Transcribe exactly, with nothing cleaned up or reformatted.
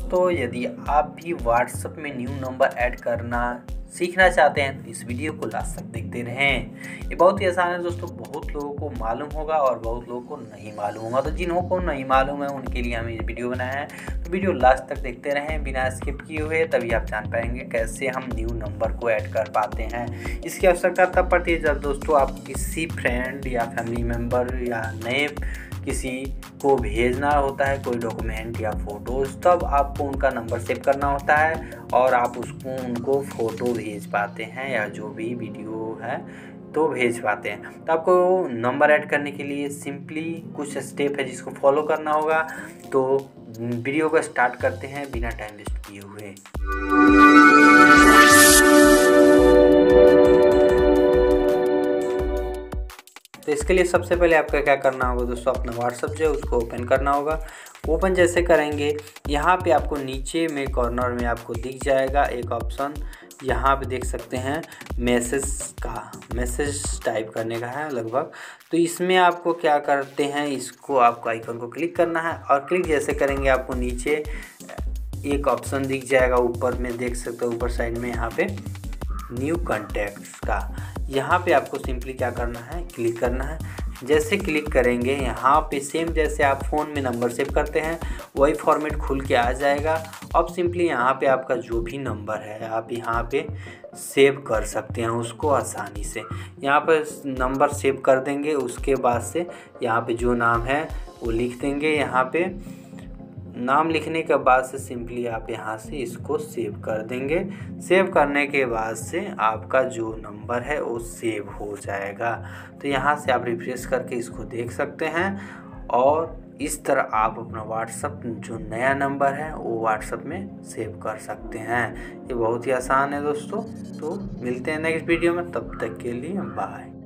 दोस्तों, यदि आप भी व्हाट्सएप में न्यू नंबर ऐड करना सीखना चाहते हैं तो इस वीडियो को लास्ट तक देखते रहें। ये बहुत ही आसान है दोस्तों, बहुत लोगों को मालूम होगा और बहुत लोगों को नहीं मालूम होगा। तो जिन्हों को नहीं मालूम है उनके लिए हम ये वीडियो बनाया है, तो वीडियो लास्ट तक देखते रहें बिना स्किप किए हुए, तभी आप जान पाएंगे कैसे हम न्यू नंबर को ऐड कर पाते हैं। इसकी आवश्यकता तब पड़ती है जब दोस्तों आप किसी फ्रेंड या फैमिली मेम्बर या नए किसी को भेजना होता है कोई डॉक्यूमेंट या फ़ोटोज़, तब आपको उनका नंबर सेव करना होता है और आप उसको उनको फ़ोटो भेज पाते हैं या जो भी वीडियो है तो भेज पाते हैं। तो आपको नंबर ऐड करने के लिए सिंपली कुछ स्टेप है जिसको फॉलो करना होगा। तो वीडियो को स्टार्ट करते हैं बिना टाइम वेस्ट किए हुए। तो इसके लिए सबसे पहले आपका क्या करना होगा दोस्तों, अपना व्हाट्सएप जो है उसको ओपन करना होगा। ओपन जैसे करेंगे, यहाँ पे आपको नीचे में कॉर्नर में आपको दिख जाएगा एक ऑप्शन, यहाँ पे देख सकते हैं मैसेज का, मैसेज टाइप करने का है लगभग। तो इसमें आपको क्या करते हैं, इसको आपको आइकन को क्लिक करना है और क्लिक जैसे करेंगे आपको नीचे एक ऑप्शन दिख जाएगा, ऊपर में देख सकते हो ऊपर साइड में यहाँ पे न्यू कॉन्टैक्ट्स का। यहाँ पे आपको सिंपली क्या करना है, क्लिक करना है। जैसे क्लिक करेंगे यहाँ पे सेम जैसे आप फ़ोन में नंबर सेव करते हैं वही फॉर्मेट खुल के आ जाएगा। अब सिंपली यहाँ पे आपका जो भी नंबर है आप यहाँ पे सेव कर सकते हैं उसको आसानी से। यहाँ पर नंबर सेव कर देंगे, उसके बाद से यहाँ पे जो नाम है वो लिख देंगे। यहाँ पे नाम लिखने के बाद से सिंपली आप यहाँ से इसको सेव कर देंगे। सेव करने के बाद से आपका जो नंबर है वो सेव हो जाएगा। तो यहाँ से आप रिफ्रेश करके इसको देख सकते हैं और इस तरह आप अपना व्हाट्सएप जो नया नंबर है वो व्हाट्सएप में सेव कर सकते हैं। ये बहुत ही आसान है दोस्तों। तो मिलते हैं नेक्स्ट वीडियो में, तब तक के लिए बाय।